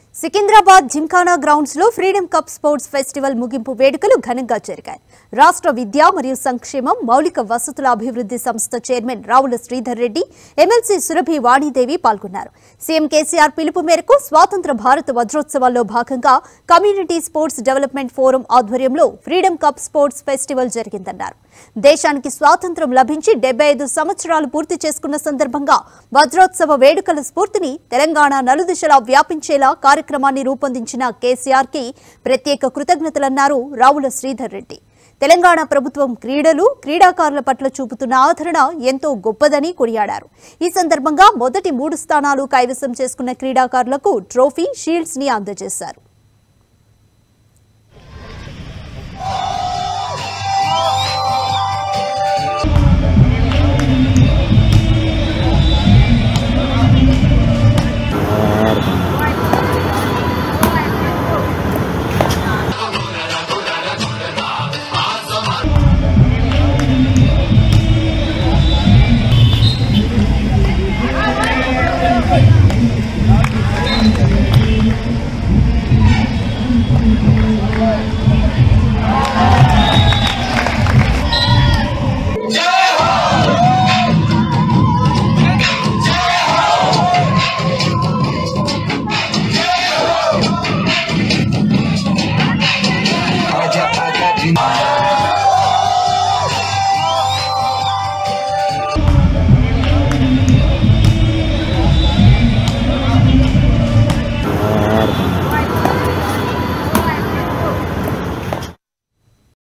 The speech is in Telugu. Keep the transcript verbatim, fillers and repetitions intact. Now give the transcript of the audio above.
Secunderabad Gymkhana grounds lo Freedom Cup Sports Festival ముగింపు వేడుకలు ఘనంగా జరిగాయి. రాష్ట్ర విద్యా మరియు సంక్షేమం మౌలిక వసతుల అభివృద్ధి సంస్థ చైర్మన్ రావుల శ్రీధర్ రెడ్డి, ఎమ్మెల్సీ సురభి వాణిదేవి పాల్గొన్నారు. సీఎం కేసీఆర్ పిలుపు మేరకు స్వాతంత్ర భారత వజ్రోత్సవాల్లో భాగంగా కమ్యూనిటీ స్పోర్ట్స్ డెవలప్మెంట్ ఫోరం ఆధ్వర్యంలో ఫ్రీడమ్ కప్ స్పోర్ట్స్ ఫెస్టివల్ జరిగిందన్నారు. దేశానికి స్వాతంత్రం లభించి డెబ్బై ఐదు సంవత్సరాలు పూర్తి చేసుకున్న సందర్భంగా వజ్రోత్సవ వేడుకల స్ఫూర్తిని తెలంగాణ నలుదిశలా వ్యాపించేలా కార్యక్రమాన్ని రూపొందించిన కేసీఆర్ కి ప్రత్యేక కృతజ్ఞతలన్నారు రావుల శ్రీధర్ రెడ్డి. తెలంగాణ ప్రభుత్వం క్రీడలు, క్రీడాకారుల పట్ల చూపుతున్న ఆదరణ ఎంతో గొప్పదని కొనియాడారు. ఈ సందర్భంగా మొదటి మూడు స్థానాలు కైవసం చేసుకున్న క్రీడాకారులకు ట్రోఫీ, షీల్డ్స్ ని అందజేశారు.